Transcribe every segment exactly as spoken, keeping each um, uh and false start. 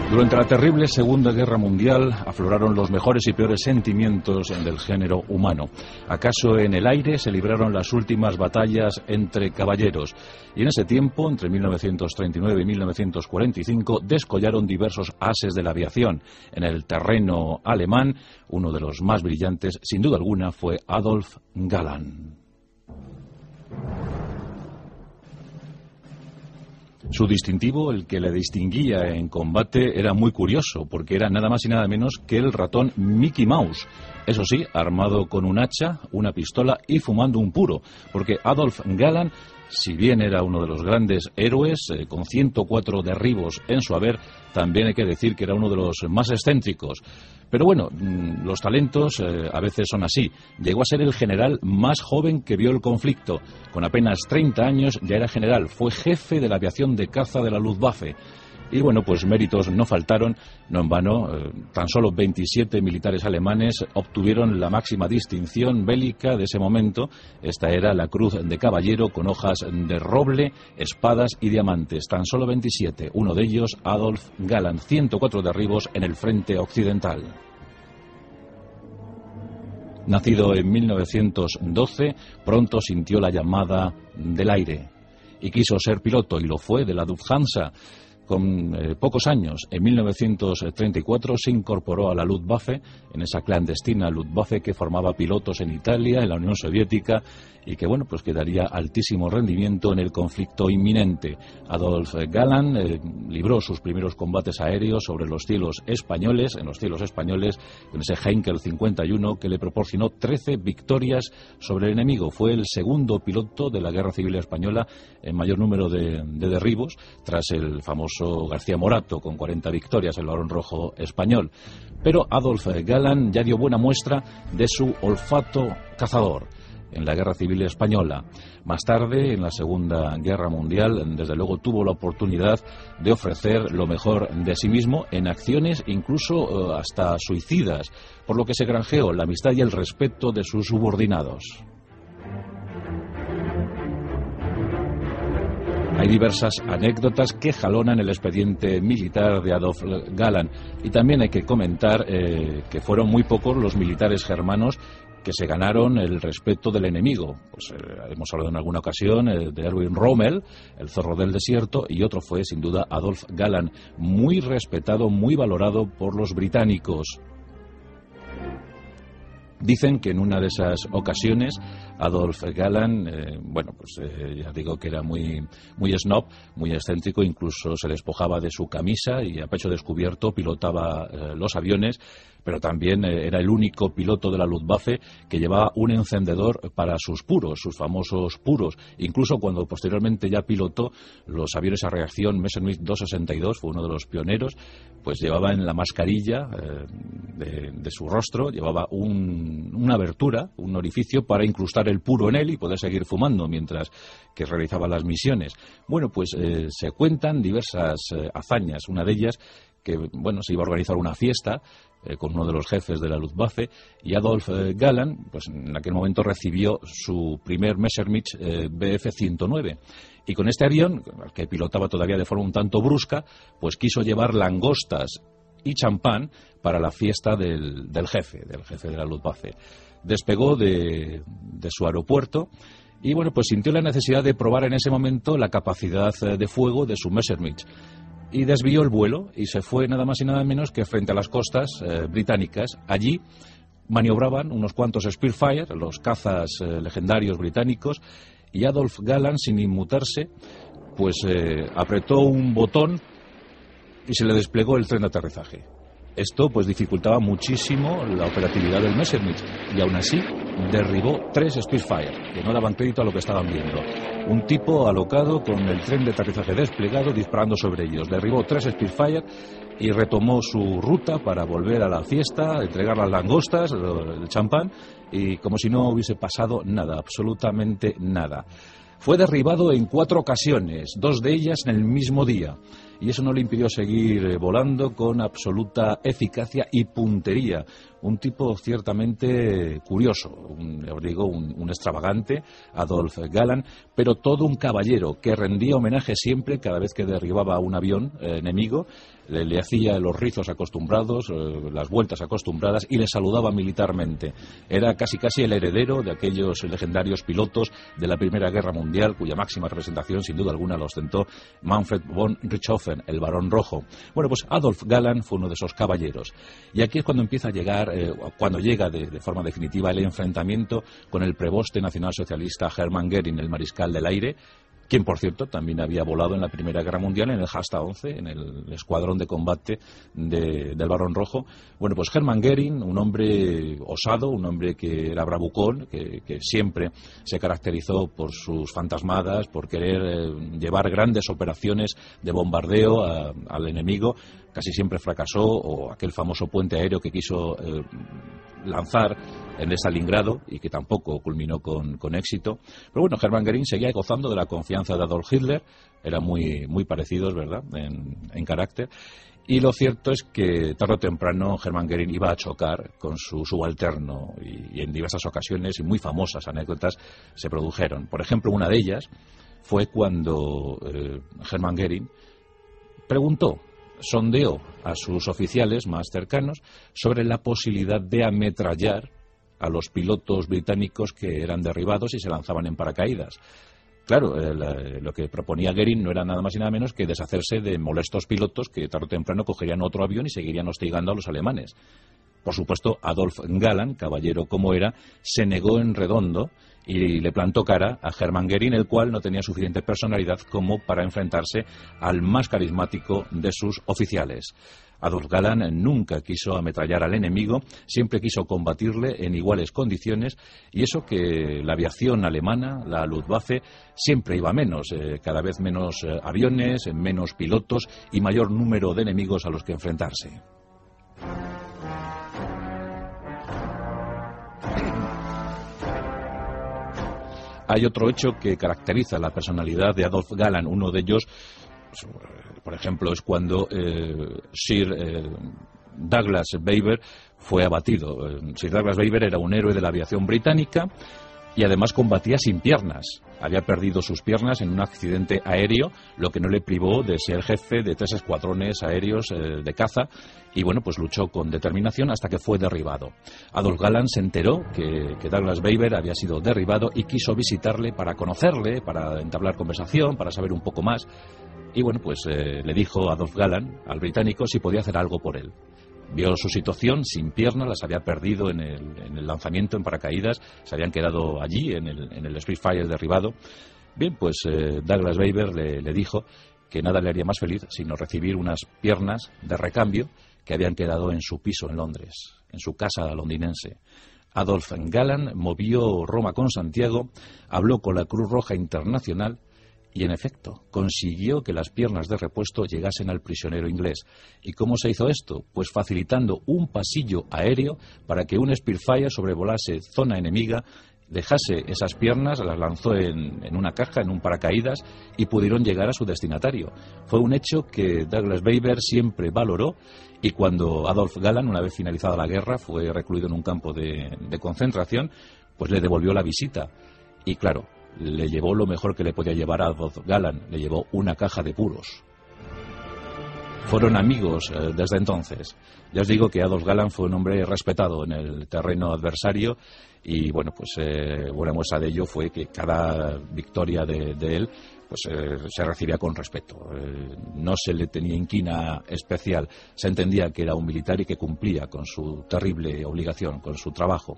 Durante la terrible Segunda Guerra Mundial afloraron los mejores y peores sentimientos del género humano. ¿Acaso en el aire se libraron las últimas batallas entre caballeros? Y en ese tiempo, entre mil novecientos treinta y nueve y mil novecientos cuarenta y cinco, descollaron diversos ases de la aviación. En el terreno alemán, uno de los más brillantes, sin duda alguna, fue Adolf Galland. Su distintivo, el que le distinguía en combate, era muy curioso, porque era nada más y nada menos que el ratón Mickey Mouse. Eso sí, armado con un hacha, una pistola y fumando un puro, porque Adolf Galland, si bien era uno de los grandes héroes, eh, con ciento cuatro derribos en su haber, también hay que decir que era uno de los más excéntricos. Pero bueno, los talentos eh, a veces son así. Llegó a ser el general más joven que vio el conflicto. Con apenas treinta años ya era general, fue jefe de la aviación de caza de la Luftwaffe. Y bueno, pues méritos no faltaron, no en vano, eh, tan solo veintisiete militares alemanes obtuvieron la máxima distinción bélica de ese momento. Esta era la Cruz de Caballero con hojas de roble, espadas y diamantes. Tan solo veintisiete, uno de ellos Adolf Galland, ciento cuatro derribos en el frente occidental. Nacido en mil novecientos doce, pronto sintió la llamada del aire y quiso ser piloto, y lo fue, de la Lufthansa. Con eh, pocos años, en mil novecientos treinta y cuatro, se incorporó a la Luftwaffe, en esa clandestina Luftwaffe que formaba pilotos en Italia, en la Unión Soviética, y que, bueno, pues que daría altísimo rendimiento en el conflicto inminente. Adolf Galland eh, libró sus primeros combates aéreos sobre los cielos españoles, en los cielos españoles, con ese Heinkel cincuenta y uno que le proporcionó trece victorias sobre el enemigo. Fue el segundo piloto de la Guerra Civil Española en mayor número de, de derribos, tras el famoso García Morato, con cuarenta victorias, el Barón Rojo español. Pero Adolf Galland ya dio buena muestra de su olfato cazador en la Guerra Civil Española. Más tarde, en la Segunda Guerra Mundial, desde luego tuvo la oportunidad de ofrecer lo mejor de sí mismo en acciones incluso eh, hasta suicidas, por lo que se granjeó la amistad y el respeto de sus subordinados. Hay diversas anécdotas que jalonan el expediente militar de Adolf Galland, y también hay que comentar eh, que fueron muy pocos los militares germanos que se ganaron el respeto del enemigo. Pues eh, hemos hablado en alguna ocasión eh, de Erwin Rommel, el zorro del desierto, y otro fue sin duda Adolf Galland, muy respetado, muy valorado por los británicos. Dicen que en una de esas ocasiones Adolf Galland, eh, bueno, pues eh, ya digo que era muy, muy snob, muy excéntrico, incluso se despojaba de su camisa y a pecho descubierto pilotaba eh, los aviones, pero también eh, era el único piloto de la Luftwaffe que llevaba un encendedor para sus puros, sus famosos puros. Incluso cuando posteriormente ya pilotó los aviones a reacción Messerschmitt doscientos sesenta y dos, fue uno de los pioneros, pues llevaba en la mascarilla eh, de, de su rostro, llevaba un, una abertura, un orificio para incrustar el puro en él y poder seguir fumando mientras que realizaba las misiones. Bueno, pues eh, se cuentan diversas eh, hazañas. Una de ellas, que bueno, se iba a organizar una fiesta eh, con uno de los jefes de la Luftwaffe, y Adolf eh, Galland, pues en aquel momento recibió su primer Messerschmitt eh, B F ciento nueve. Y con este avión, al que pilotaba todavía de forma un tanto brusca, pues quiso llevar langostas y champán para la fiesta del, del jefe, del jefe de la Luftwaffe. Despegó de, de su aeropuerto y bueno, pues sintió la necesidad de probar en ese momento la capacidad de fuego de su Messerschmitt, y desvió el vuelo y se fue nada más y nada menos que frente a las costas eh, británicas. Allí maniobraban unos cuantos Spitfire, los cazas eh, legendarios británicos, y Adolf Galland, sin inmutarse, pues eh, apretó un botón y se le desplegó el tren de aterrizaje. Esto pues dificultaba muchísimo la operatividad del Messerschmitt, y aún así derribó tres Spitfire, que no daban crédito a lo que estaban viendo. Un tipo alocado con el tren de aterrizaje desplegado disparando sobre ellos. Derribó tres Spitfire y retomó su ruta para volver a la fiesta, entregar las langostas, el champán, y como si no hubiese pasado nada, absolutamente nada. Fue derribado en cuatro ocasiones, dos de ellas en el mismo día. y eso no le impidió seguir eh, volando con absoluta eficacia y puntería. Un tipo ciertamente curioso, un, os digo, un, un extravagante, Adolf Galland, pero todo un caballero que rendía homenaje siempre cada vez que derribaba un avión eh, enemigo, le, le hacía los rizos acostumbrados, eh, las vueltas acostumbradas y le saludaba militarmente. Era casi casi el heredero de aquellos legendarios pilotos de la Primera Guerra Mundial, cuya máxima representación sin duda alguna lo ostentó Manfred von Richthofen, el Barón Rojo. Bueno, pues Adolf Galland fue uno de esos caballeros. Y aquí es cuando empieza a llegar, eh, cuando llega de, de forma definitiva el enfrentamiento con el preboste nacionalsocialista Hermann Göring, el mariscal del aire, quien, por cierto, también había volado en la Primera Guerra Mundial en el Hasta once, en el escuadrón de combate de, del Barón Rojo. Bueno, pues Hermann Göring, un hombre osado, un hombre que era bravucón, que, que siempre se caracterizó por sus fantasmadas, por querer eh, llevar grandes operaciones de bombardeo a, al enemigo. Casi siempre fracasó, o aquel famoso puente aéreo que quiso eh, lanzar en Stalingrado y que tampoco culminó con, con éxito. Pero bueno, Hermann Göring seguía gozando de la confianza de Adolf Hitler, eran muy, muy parecidos, ¿verdad?, en, en carácter. Y lo cierto es que tarde o temprano Hermann Göring iba a chocar con su subalterno y, y en diversas ocasiones y muy famosas anécdotas se produjeron. Por ejemplo, una de ellas fue cuando eh, Hermann Göring preguntó, sondeó a sus oficiales más cercanos sobre la posibilidad de ametrallar a los pilotos británicos que eran derribados y se lanzaban en paracaídas. Claro, eh, la, lo que proponía Göring no era nada más y nada menos que deshacerse de molestos pilotos que tarde o temprano cogerían otro avión y seguirían hostigando a los alemanes. Por supuesto, Adolf Galland, caballero como era, se negó en redondo y le plantó cara a Hermann Göring, el cual no tenía suficiente personalidad como para enfrentarse al más carismático de sus oficiales. Adolf Galland nunca quiso ametrallar al enemigo, siempre quiso combatirle en iguales condiciones, y eso que la aviación alemana, la Luftwaffe, siempre iba menos, eh, cada vez menos eh, aviones, menos pilotos y mayor número de enemigos a los que enfrentarse. Hay otro hecho que caracteriza la personalidad de Adolf Galland. Uno de ellos, por ejemplo, es cuando eh, Sir eh, Douglas Baber fue abatido. Sir Douglas Baber era un héroe de la aviación británica y además combatía sin piernas. Había perdido sus piernas en un accidente aéreo, lo que no le privó de ser jefe de tres escuadrones aéreos eh, de caza, y bueno, pues luchó con determinación hasta que fue derribado. Adolf Galland se enteró que, que Douglas Baber había sido derribado y quiso visitarle para conocerle, para entablar conversación, para saber un poco más, y bueno, pues eh, le dijo Adolf Galland al británico si podía hacer algo por él. Vio su situación, sin piernas, las había perdido en el, en el lanzamiento en paracaídas, se habían quedado allí en el, en el Spitfire derribado. Bien, pues eh, Douglas Baber le, le dijo que nada le haría más feliz sino recibir unas piernas de recambio que habían quedado en su piso en Londres, en su casa londinense. Adolf Galland movió Roma con Santiago, habló con la Cruz Roja Internacional y, en efecto, consiguió que las piernas de repuesto llegasen al prisionero inglés. ¿Y cómo se hizo esto? Pues facilitando un pasillo aéreo para que un Spitfire sobrevolase zona enemiga, dejase esas piernas, las lanzó en, en una caja, en un paracaídas, y pudieron llegar a su destinatario. Fue un hecho que Douglas Baber siempre valoró, y cuando Adolf Galland, una vez finalizada la guerra, fue recluido en un campo de, de concentración, pues le devolvió la visita. Y claro, le llevó lo mejor que le podía llevar a Adolf Galland, le llevó una caja de puros. Fueron amigos eh, desde entonces. Ya os digo que Adolf Galland fue un hombre respetado en el terreno adversario y bueno, pues eh, buena muestra de ello fue que cada victoria de, de él pues eh, se recibía con respeto. Eh, no se le tenía inquina especial, se entendía que era un militar y que cumplía con su terrible obligación, con su trabajo.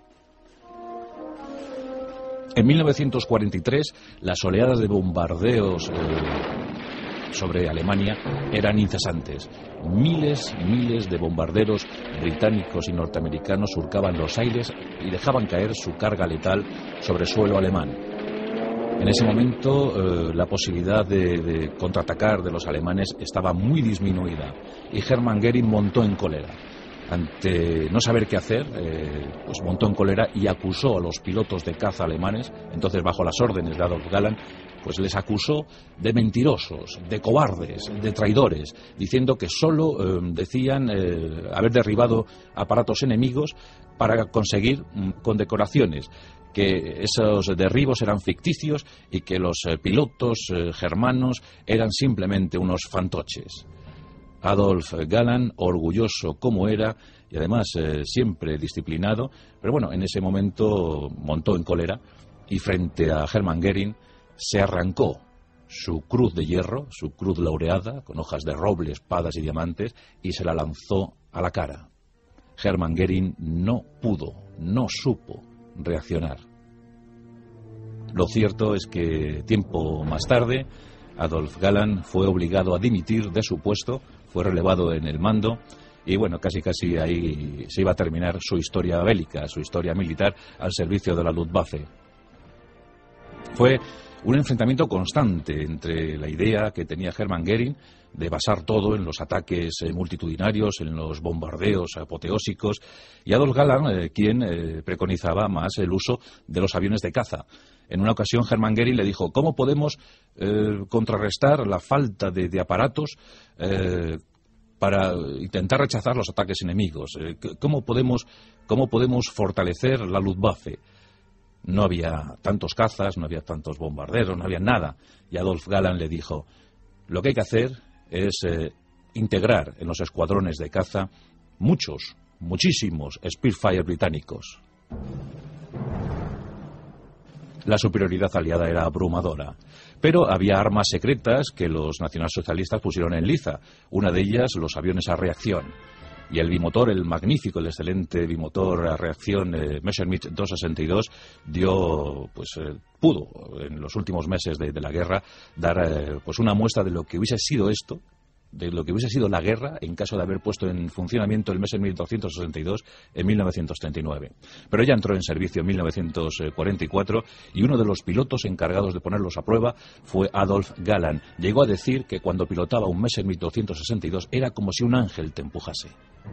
En mil novecientos cuarenta y tres, las oleadas de bombardeos eh, sobre Alemania eran incesantes. Miles y miles de bombarderos británicos y norteamericanos surcaban los aires y dejaban caer su carga letal sobre suelo alemán. En ese momento, eh, la posibilidad de, de contraatacar de los alemanes estaba muy disminuida y Hermann Göring montó en cólera. ante no saber qué hacer, eh, pues montó en cólera y acusó a los pilotos de caza alemanes, entonces bajo las órdenes de Adolf Galland, pues les acusó de mentirosos, de cobardes, de traidores, diciendo que solo eh, decían eh, haber derribado aparatos enemigos para conseguir mm, condecoraciones, que esos derribos eran ficticios y que los eh, pilotos eh, germanos eran simplemente unos fantoches. Adolf Galland, orgulloso como era y además eh, siempre disciplinado, pero bueno, en ese momento montó en cólera y frente a Hermann Göring se arrancó su cruz de hierro, su cruz laureada, con hojas de roble, espadas y diamantes, y se la lanzó a la cara. Hermann Göring no pudo, no supo reaccionar. Lo cierto es que tiempo más tarde, Adolf Galland fue obligado a dimitir de su puesto, fue relevado en el mando y bueno, casi casi ahí se iba a terminar su historia bélica, su historia militar al servicio de la Luftwaffe. Fue un enfrentamiento constante entre la idea que tenía Hermann Göring de basar todo en los ataques eh, multitudinarios, en los bombardeos apoteósicos, y Adolf Galland, eh, quien eh, preconizaba más el uso de los aviones de caza. En una ocasión Hermann Göring le dijo: ¿cómo podemos eh, contrarrestar la falta de, de aparatos eh, para intentar rechazar los ataques enemigos? Eh, ¿cómo podemos, cómo podemos fortalecer la Luftwaffe? No había tantos cazas, no había tantos bombarderos, no había nada. Y Adolf Galland le dijo: lo que hay que hacer es eh, integrar en los escuadrones de caza muchos, muchísimos Spitfire británicos. La superioridad aliada era abrumadora, pero había armas secretas que los nacionalsocialistas pusieron en liza, una de ellas los aviones a reacción. Y el bimotor, el magnífico, el excelente bimotor a reacción eh, Messerschmitt doscientos sesenta y dos dio, pues eh, pudo en los últimos meses de, de la guerra dar eh, pues una muestra de lo que hubiese sido esto, de lo que hubiese sido la guerra en caso de haber puesto en funcionamiento el Messerschmitt doscientos sesenta y dos en mil novecientos treinta y nueve. Pero ella entró en servicio en mil novecientos cuarenta y cuatro y uno de los pilotos encargados de ponerlos a prueba fue Adolf Galland. Llegó a decir que cuando pilotaba un Messerschmitt doscientos sesenta y dos era como si un ángel te empujase.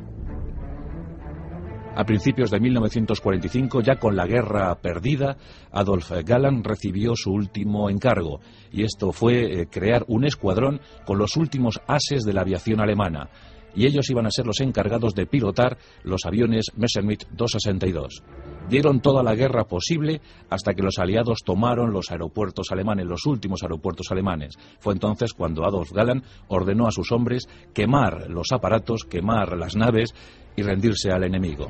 A principios de mil novecientos cuarenta y cinco, ya con la guerra perdida, Adolf Galland recibió su último encargo, y esto fue eh, crear un escuadrón con los últimos ases de la aviación alemana, y ellos iban a ser los encargados de pilotar los aviones Messerschmitt doscientos sesenta y dos. Dieron toda la guerra posible hasta que los aliados tomaron los aeropuertos alemanes, los últimos aeropuertos alemanes. Fue entonces cuando Adolf Galland ordenó a sus hombres quemar los aparatos, quemar las naves y rendirse al enemigo.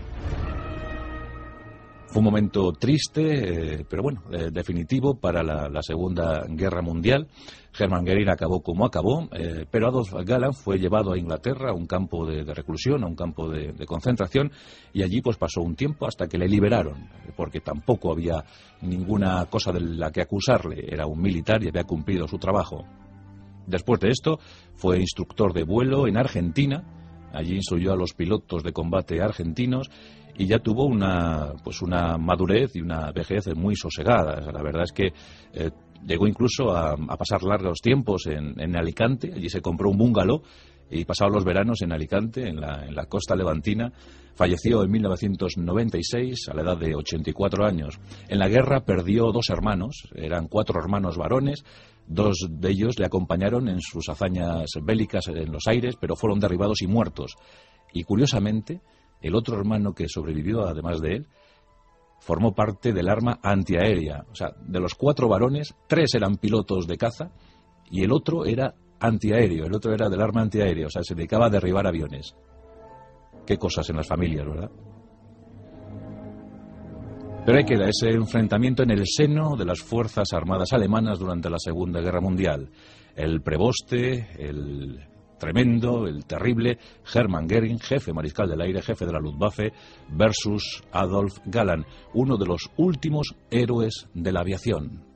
Fue un momento triste, eh, pero bueno, eh, definitivo para la, la Segunda Guerra Mundial. Hermann Göring acabó como acabó, eh, pero Adolf Galland fue llevado a Inglaterra, a un campo de, de reclusión, a un campo de, de concentración, y allí pues pasó un tiempo hasta que le liberaron, porque tampoco había ninguna cosa de la que acusarle. Era un militar y había cumplido su trabajo. Después de esto, fue instructor de vuelo en Argentina. Allí instruyó a los pilotos de combate argentinos y ya tuvo una pues una madurez y una vejez muy sosegada. La verdad es que eh, llegó incluso a, a pasar largos tiempos en, en Alicante. Allí se compró un bungalow y pasaba los veranos en Alicante, en la, en la costa levantina. Falleció en mil novecientos noventa y seis a la edad de ochenta y cuatro años. En la guerra perdió dos hermanos, eran cuatro hermanos varones. Dos de ellos le acompañaron en sus hazañas bélicas en los aires, pero fueron derribados y muertos. Y curiosamente, el otro hermano que sobrevivió, además de él, formó parte del arma antiaérea. O sea, de los cuatro varones, tres eran pilotos de caza y el otro era antiaéreo, el otro era del arma antiaérea, o sea, se dedicaba a derribar aviones. Qué cosas en las familias, ¿verdad? Pero ahí queda ese enfrentamiento en el seno de las Fuerzas Armadas alemanas durante la Segunda Guerra Mundial. El preboste, el tremendo, el terrible Hermann Göring, jefe mariscal del aire, jefe de la Luftwaffe, versus Adolf Galland, uno de los últimos héroes de la aviación.